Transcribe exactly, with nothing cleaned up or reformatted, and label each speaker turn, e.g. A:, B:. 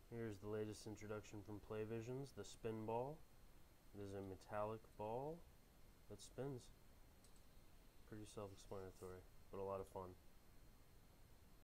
A: Here's the latest introduction from Playvisions, the spin ball. It is a metallic ball that spins. Pretty self-explanatory, but a lot of fun.